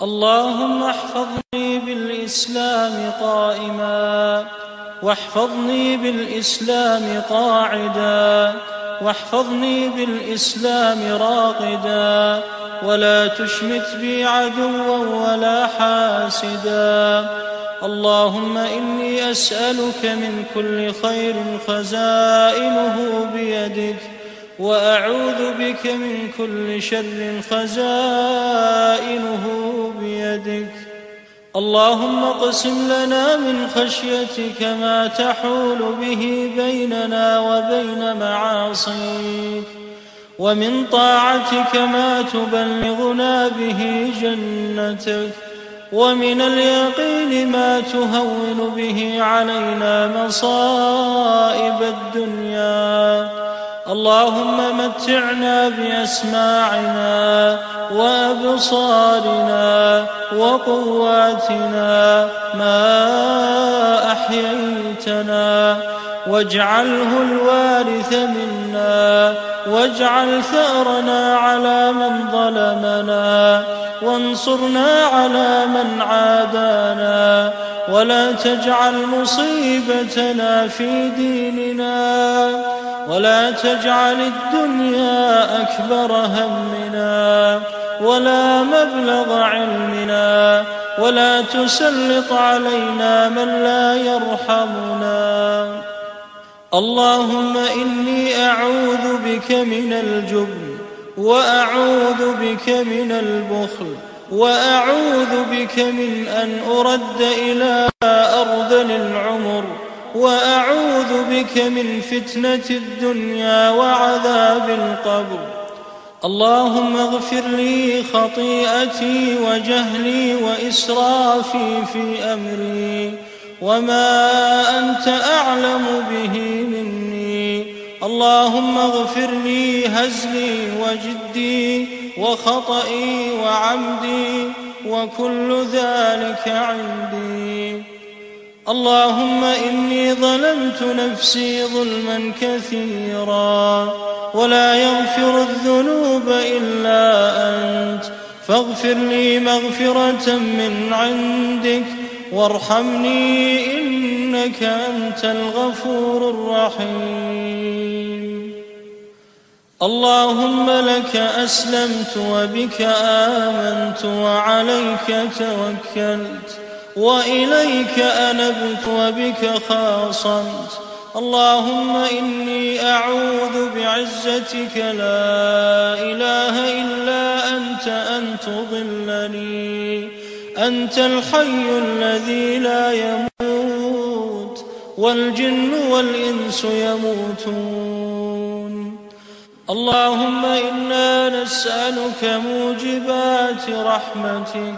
اللهم احفظني بالإسلام قائما، واحفظني بالإسلام قاعدا، واحفظني بالإسلام راقدا، ولا تشمت بي عدوا ولا حاسدا. اللهم إني أسألك من كل خير خزائنه بيدك، وأعوذ بك من كل شر خزائنه بيدك. اللهم اقسم لنا من خشيتك ما تحول به بيننا وبين معاصيك، ومن طاعتك ما تبلغنا به جنتك، ومن اليقين ما تهون به علينا مصائب الدنيا. اللهم متعنا بأسماعنا وأبصارنا وقواتنا ما أحييتنا، واجعله الوارث منا، واجعل ثأرنا على من ظلمنا، وانصرنا على من عادانا، ولا تجعل مصيبتنا في ديننا، ولا تجعل الدنيا أكبر همنا ولا مبلغ علمنا، ولا تسلط علينا من لا يرحمنا. اللهم إني أعوذ بك من الجبن، وأعوذ بك من البخل، وأعوذ بك من أن أرد إلى أرذل العمر، وأعوذ بك من فتنة الدنيا وعذاب القبر. اللهم اغفر لي خطيئتي وجهلي وإسرافي في أمري، وما أنت أعلم به مني. اللهم اغفر لي هزلي وجدي وخطئي وعمدي، وكل ذلك عندي. اللهم إني ظلمت نفسي ظلما كثيرا، ولا يغفر الذنوب إلا أنت، فاغفر لي مغفرة من عندك، وارحمني إنك أنت الغفور الرحيم. اللهم لك أسلمت وبك آمنت وعليك توكلت، وإليك أنبت وبك خاصمت. اللهم إني أعوذ بعزتك لا إله إلا أنت أن تضلني. أنت الحي الذي لا يموت، والجن والإنس يموتون. اللهم إنا نسألك موجبات رحمتك،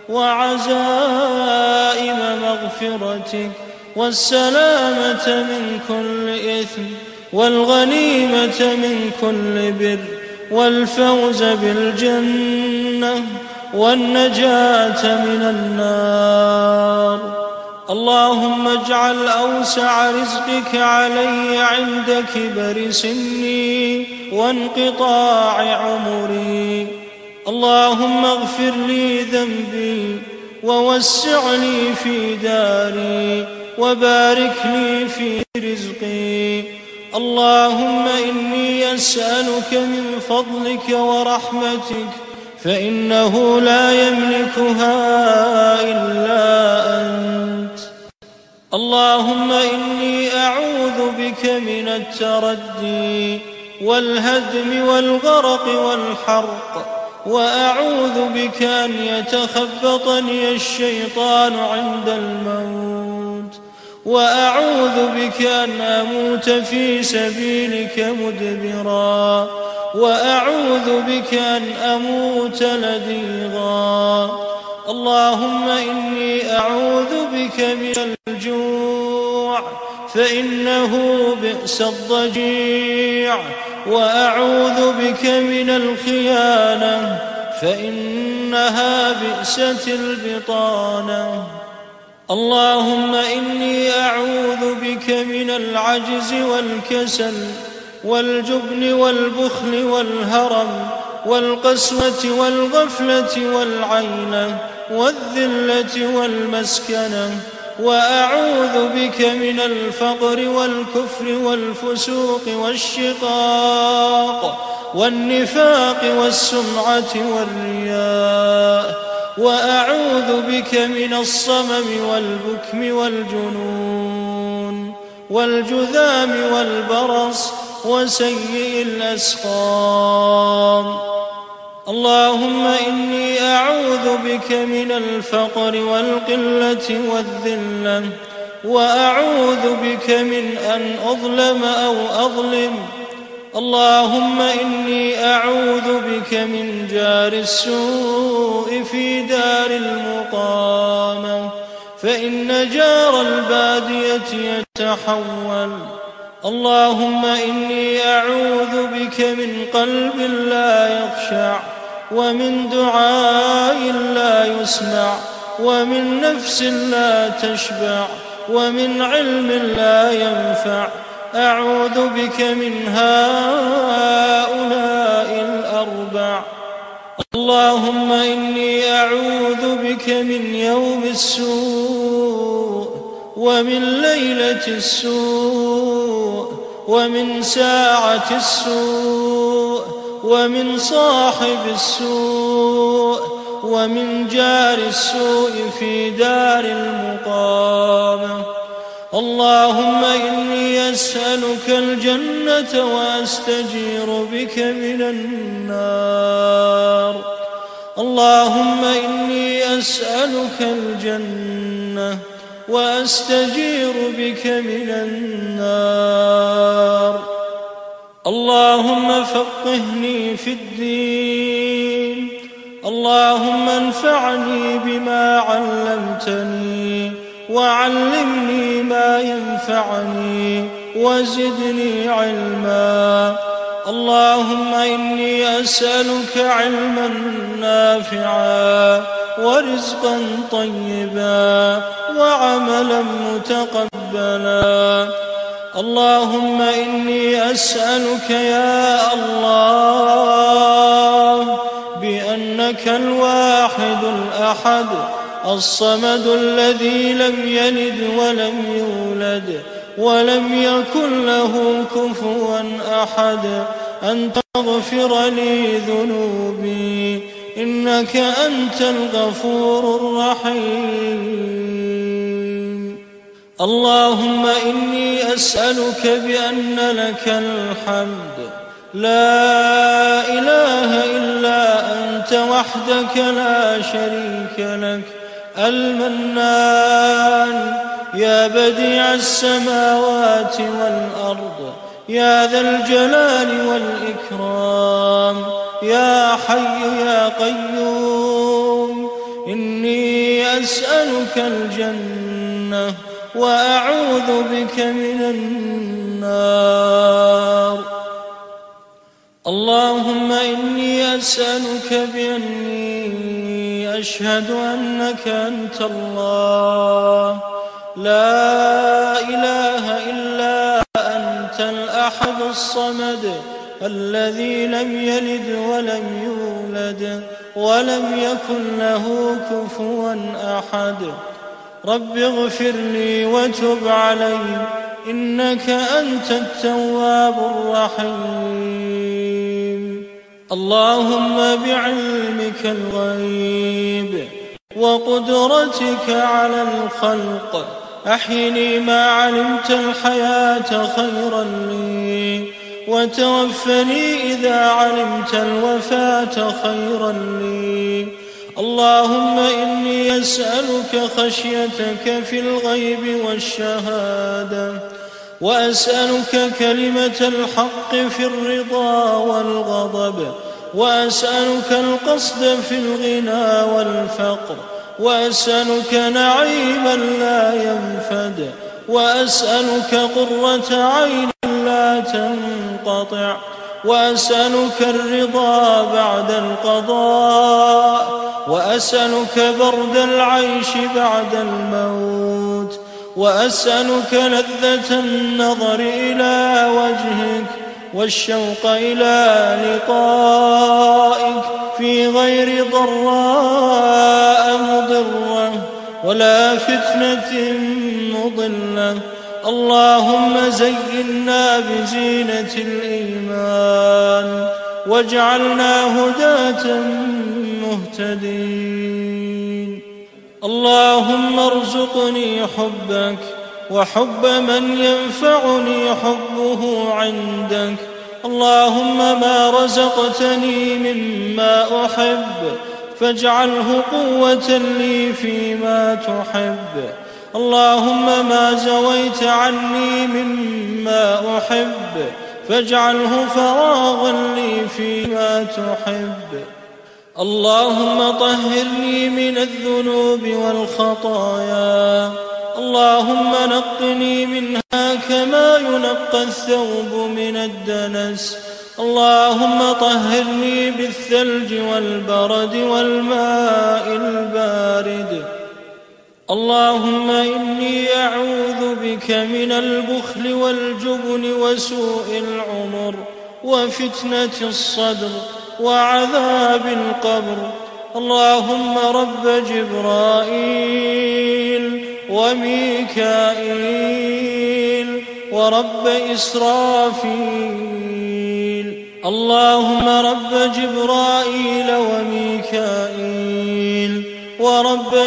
وعزائم مغفرتك، والسلامة من كل إثم، والغنيمة من كل بر، والفوز بالجنة، والنجاة من النار. اللهم اجعل أوسع رزقك علي عند كبر سني وانقطاع عمري. اللهم اغفر لي ذنبي، ووسع لي في داري، وبارك لي في رزقي. اللهم إني أسألك من فضلك ورحمتك، فإنه لا يملكها إلا أنت. اللهم إني أعوذ بك من التردي والهدم والغرق والحرق، وأعوذ بك أن يتخبطني الشيطان عند الموت، وأعوذ بك أن أموت في سبيلك مدبرا، وأعوذ بك أن أموت لديغا. اللهم إني أعوذ بك من الجوع، فإنه بئس الضجيع، وأعوذ بك من الخيانة، فإنها بئست البطانة. اللهم إني أعوذ بك من العجز والكسل والجبن والبخل والهرم والقسوة والغفلة والعينة والذلة والمسكنة، وأعوذ بك من الفقر والكفر والفسوق والشقاق والنفاق والسمعة والرياء، وأعوذ بك من الصمم والبكم والجنون والجذام والبرص وسيء الأسقام. اللهم إني أعوذ بك من الفقر والقلة والذلة، وأعوذ بك من أن أظلم أو أظلم. اللهم إني أعوذ بك من جار السوء في دار المقامة، فإن جار البادية يتحول. اللهم إني أعوذ بك من قلب لا يخشع، ومن دعاء لا يسمع، ومن نفس لا تشبع، ومن علم لا ينفع. أعوذ بك من هؤلاء الأربع. اللهم إني أعوذ بك من يوم السوء، ومن ليلة السوء، ومن ساعة السوء، ومن صاحب السوء، ومن جار السوء في دار المقامة. اللهم إني أسألك الجنة وأستجير بك من النار. اللهم إني أسألك الجنة وأستجير بك من النار. اللهم فقهني في الدين. اللهم انفعني بما علمتني، وعلمني ما ينفعني، وزدني علما. اللهم إني أسألك علما نافعا، ورزقا طيبا، وعملا متقبلا. اللهم إني أسألك يا الله بأنك الواحد الأحد الصمد الذي لم يلد ولم يولد ولم يكن له كفوا أحد أن تغفر لي ذنوبي، إنك أنت الغفور الرحيم. اللهم إني أسألك بأن لك الحمد، لا إله إلا أنت وحدك لا شريك لك، المنان، يا بديع السماوات والأرض، يا ذا الجلال والإكرام، يا حي يا قيوم. إني أسألك الجنة وأعوذ بك من النار. اللهم إني أسألك بأني أشهد أنك أنت الله، لا إله إلا أنت الأحد الصمد الذي لم يلد ولم يولد ولم يكن له كفوا أحد. رب اغفر لي وتب علي، إنك أنت التواب الرحيم. اللهم بعلمك الغيب وقدرتك على الخلق أحيني ما علمت الحياة خيرا لي، وتوفني إذا علمت الوفاة خيرا لي. اللهم إني أسألك خشيتك في الغيب والشهادة، وأسألك كلمة الحق في الرضا والغضب، وأسألك القصد في الغنى والفقر، وأسألك نعيما لا ينفد، وأسألك قرة عين لا تنقطع، وأسألك الرضا بعد القضاء، وأسألك برد العيش بعد الموت، وأسألك لذة النظر إلى وجهك والشوق إلى لقائك في غير ضراء ولا فتنة مضلة. اللهم زينا بزينة الإيمان واجعلنا هداة مهتدين. اللهم ارزقني حبك وحب من ينفعني حبه عندك. اللهم ما رزقتني مما أحب فاجعله قوة لي فيما تحب. اللهم ما زويت عني مما أحب فاجعله فراغا لي فيما تحب. اللهم طهرني من الذنوب والخطايا. اللهم نقني منها كما ينقى الثوب من الدنس. اللهم طهرني بالثلج والبرد والماء البارد. اللهم إني أعوذ بك من البخل والجبن وسوء العمر وفتنة الصدر وعذاب القبر. اللهم رب جبرائيل وميكائيل ورب إسرافيل. اللهم رب جبرائيل وميكائيل ورب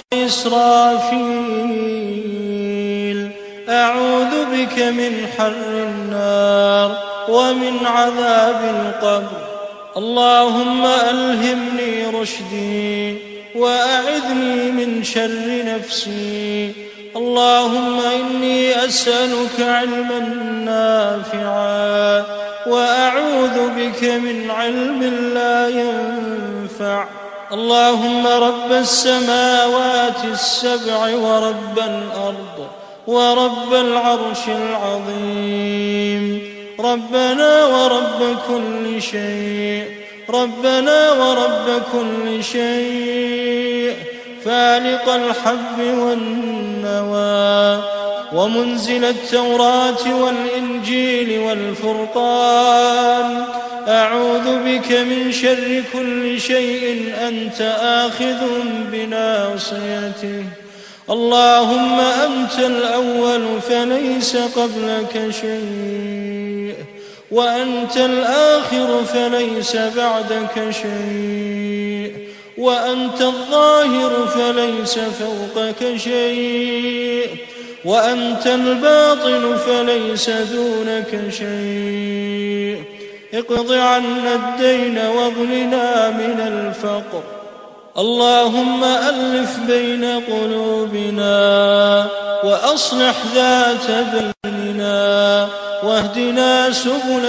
إسرافيل، أعوذ بك من حر النار ومن عذاب القبر. اللهم ألهمني رشدي وأعذني من شر نفسي. اللهم إني أسألك علما نافعا وأعوذ بك من علم لا ينفع. اللهم رب السماوات السبع ورب الأرض ورب العرش العظيم، ربنا ورب كل شيء، ربنا ورب كل شيء، فالق الحب والنوى ومنزل التوراة والإنجيل والفرقان، أعوذ بك من شر كل شيء أنت آخذ بناصيته. اللهم أنت الأول فليس قبلك شيء، وأنت الآخر فليس بعدك شيء، وأنت الظاهر فليس فوقك شيء، وأنت الباطن فليس دونك شيء. اقض عنا الدين واغننا من الفقر. اللهم ألف بين قلوبنا وأصلح ذات بيننا، واهدنا سبل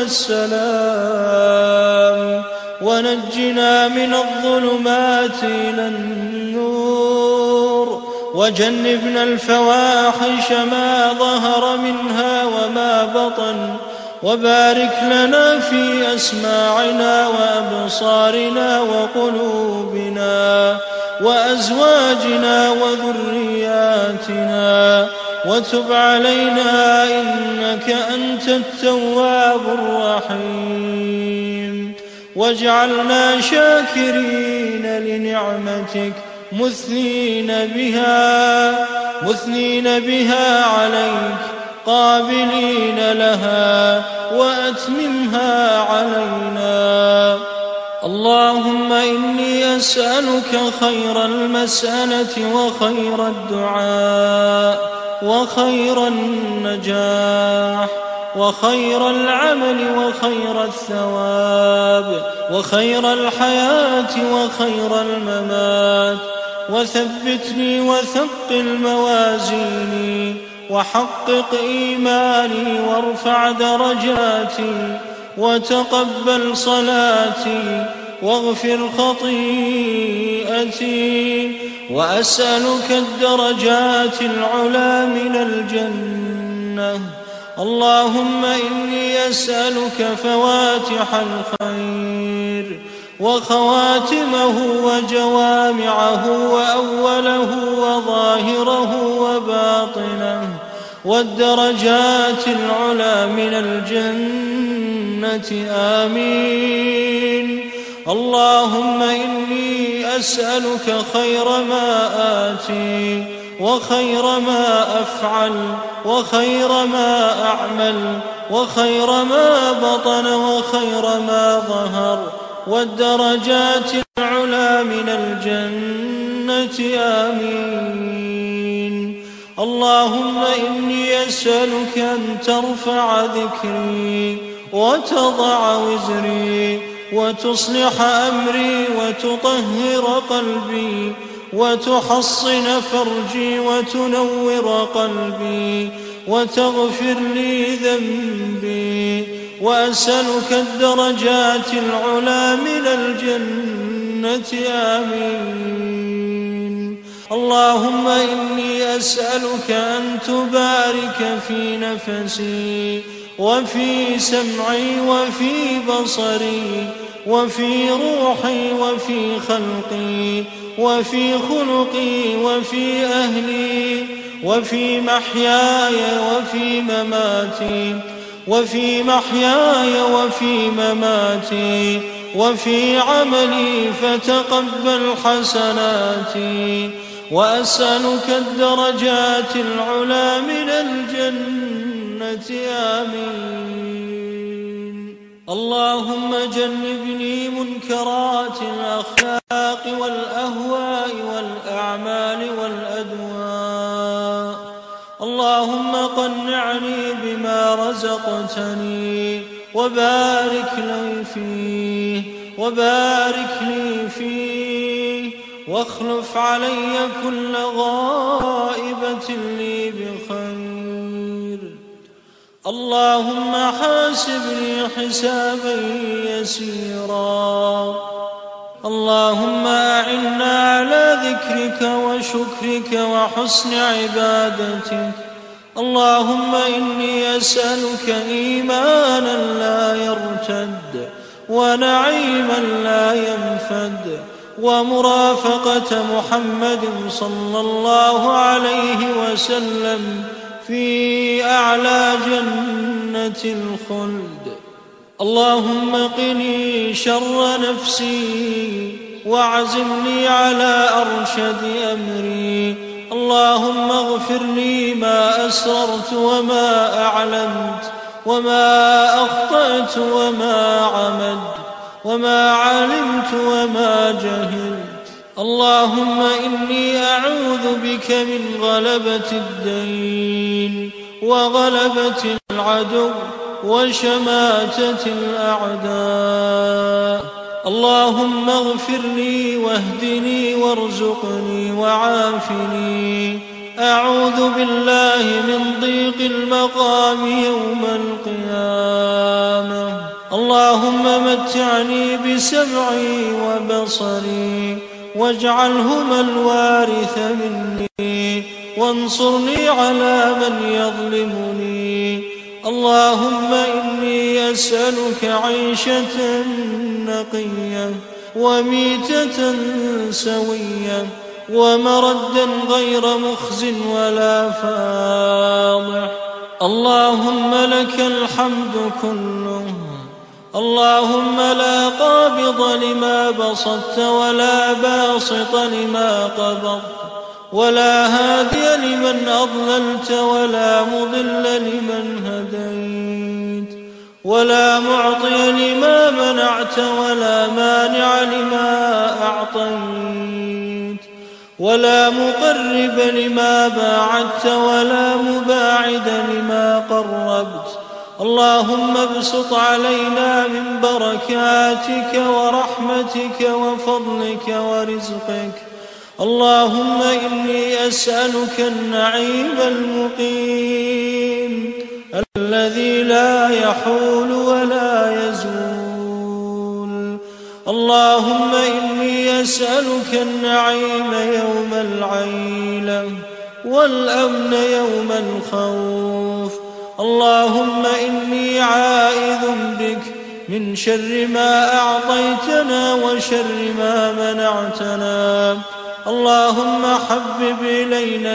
السلام، ونجنا من الظلمات إلى النور، وجنبنا الفواحش ما ظهر منها وما بطن، وبارك لنا في أسماعنا وأبصارنا وقلوبنا وأزواجنا وذرياتنا، وتب علينا إنك أنت التواب الرحيم، واجعلنا شاكرين لنعمتك مثنين بها عليك، قابلين لها وأتممها علينا. اللهم إني أسألك خير المسألة وخير الدعاء وخير النجاح وخير العمل وخير الثواب وخير الحياة وخير الممات، وثبتني وثقل موازيني وحقق إيماني وارفع درجاتي وتقبل صلاتي واغفر خطيئتي، وأسألك الدرجات العلى من الجنة. اللهم إني أسألك فواتح الخير وخواتمه وجوامعه وأوله وظاهره وباطنه، والدرجات العلى من الجنة، آمين. اللهم إني أسألك خير ما آتي وخير ما أفعل وخير ما أعمل وخير ما بطن وخير ما ظهر، والدرجات العلى من الجنة. آمين. اللهم إني أسألك أن ترفع ذكري وتضع وزري وتصلح أمري وتطهر قلبي وتحصن فرجي وتنور قلبي وتغفر لي ذنبي، وأسألك الدرجات العلى من الجنة. آمين. اللهم إني أسألك أن تبارك في نفسي وفي سمعي وفي بصري وفي روحي وفي خلقي وفي خلقي وفي أهلي وفي محياي وفي مماتي وفي محياي وفي مماتي وفي عملي، فتقبل حسناتي. وأسألك الدرجات العلى من الجنة. آمين. اللهم جنبني منكرات الأخلاق والأهواء والأعمال والأدواء. اللهم قنعني بما رزقتني وبارك لي فيه واخلف علي كل غائبة لي بخير. اللهم حاسبني حسابا يسيرا. اللهم أعنا على ذكرك وشكرك وحسن عبادتك. اللهم إني أسألك إيمانا لا يرتد ونعيما لا ينفد ومرافقة محمد صلى الله عليه وسلم في أعلى جنة الخلد. اللهم قني شر نفسي واعزمني على أرشد أمري. اللهم اغفر لي ما أسررت وما أعلنت وما أخطأت وما عمدت وما علمت وما جهلت. اللهم إني أعوذ بك من غلبة الدين وغلبة العدو وشماتة الأعداء. اللهم اغفر لي واهدني وارزقني وعافني. أعوذ بالله من ضيق المقام يوم القيامة. اللهم متعني بسمعي وبصري واجعلهما الوارث مني وانصرني على من يظلمني. اللهم إني أسألك عيشة نقية وميتة سوية ومردا غير مخز ولا فاضح. اللهم لك الحمد كله. اللهم لا قابض لما بسطت ولا باسط لما قبضت ولا هادي لمن أضللت ولا مضل لمن هديت ولا معطي لما منعت ولا مانع لما أعطيت ولا مقرب لما باعدت ولا مباعد لما قربت. اللهم ابسط علينا من بركاتك ورحمتك وفضلك ورزقك. اللهم إني أسألك النعيم المقيم الذي لا يحول ولا يزول. اللهم إني أسألك النعيم يوم العيلة والأمن يوم الخوف. اللهم إني عائذ بك من شر ما أعطيتنا وشر ما منعتنا. اللهم حبب إلينا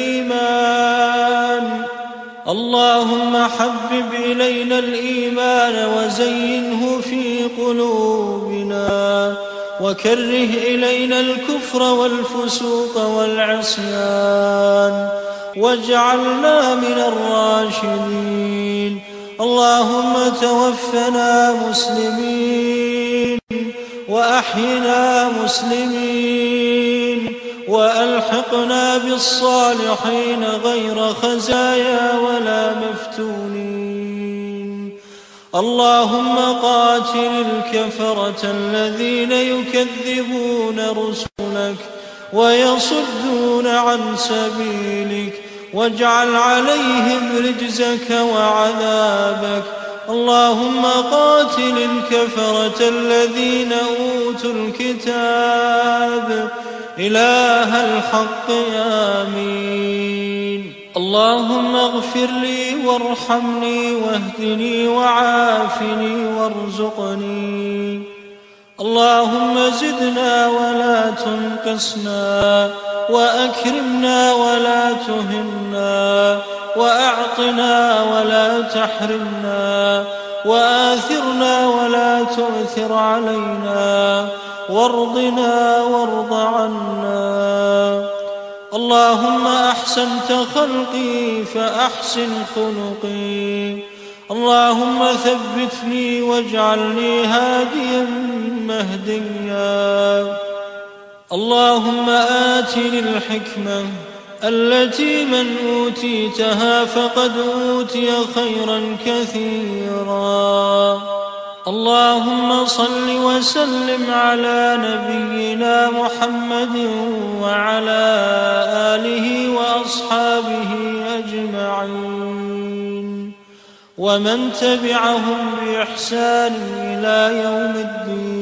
الإيمان. اللهم حبب إلينا الإيمان وزينه في قلوبنا وكره إلينا الكفر والفسوق والعصيان واجعلنا من الراشدين. اللهم توفنا مسلمين وأحينا مسلمين وألحقنا بالصالحين غير خزايا ولا مفتونين. اللهم قاتل الكفرة الذين يكذبون رسلك ويصدون عن سبيلك واجعل عليهم رجزك وعذابك. اللهم قاتل الكفرة الذين أوتوا الكتاب إله الحق آمين. اللهم اغفر لي وارحمني واهدني وعافني وارزقني. اللهم زدنا ولا تنقصنا وأكرمنا ولا تهنا وأعطنا ولا تحرمنا وآثرنا ولا تؤثر علينا وارضنا وارض عنا. اللهم أحسنت خلقي فأحسن خلقي. اللهم ثبتني واجعلني هاديا مهديا. اللهم آتني الحكمة التي من أوتيتها فقد أوتي خيرا كثيرا. اللهم صل وسلم على نبينا محمد وعلى آله وأصحابه أجمعين ومن تبعهم بإحسان إلى يوم الدين.